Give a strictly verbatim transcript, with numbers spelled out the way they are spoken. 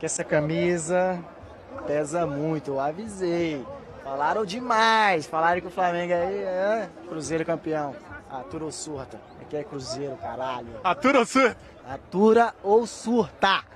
que essa camisa pesa muito, eu avisei. Falaram demais, falaram que o Flamengo aí é Cruzeiro campeão. Atura ou surta? Aqui é Cruzeiro, caralho. Atura ou surta? Atura ou surta?